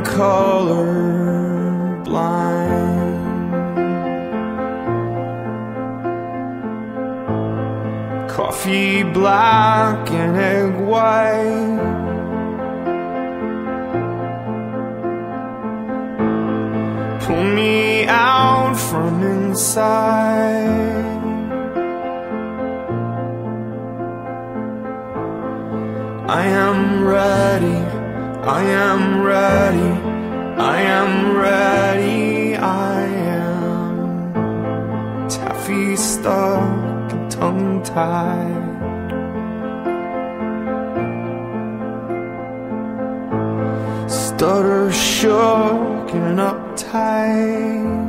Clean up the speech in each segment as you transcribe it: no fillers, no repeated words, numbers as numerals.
color blind. Coffee black and egg white, pull me out from inside. I am ready, I am ready, I am ready, I am taffy stuck and tongue-tied. Stutter shook and uptight.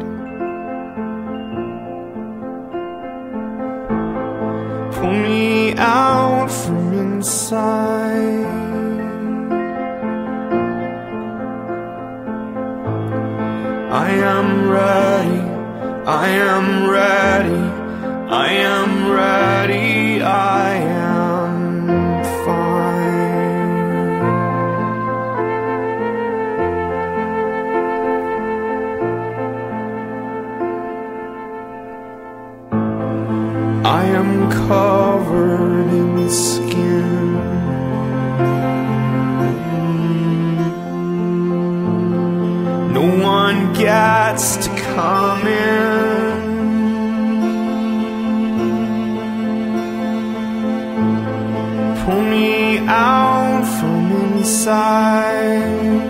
Pull me out from inside. I am ready, I am ready, I am ready, I am fine. I am covered in skin. No one gets to come in. Pull me out from inside.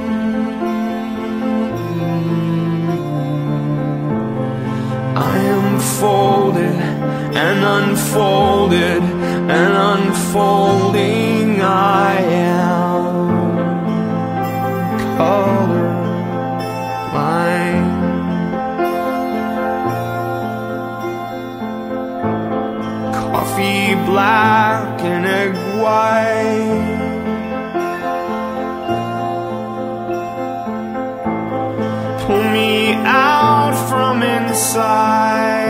I am folded and unfolded and unfolding. I am color blind. Coffee black and egg white, pull me out from inside.